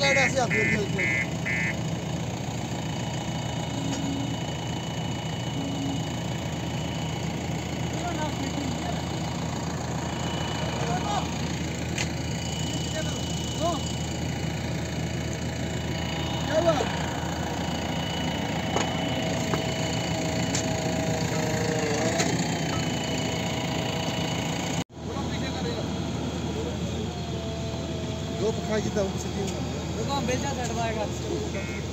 Light ऐसे आती है दो पखा जितना उनसे तीन वो काम बेचा चढ़वाएगा।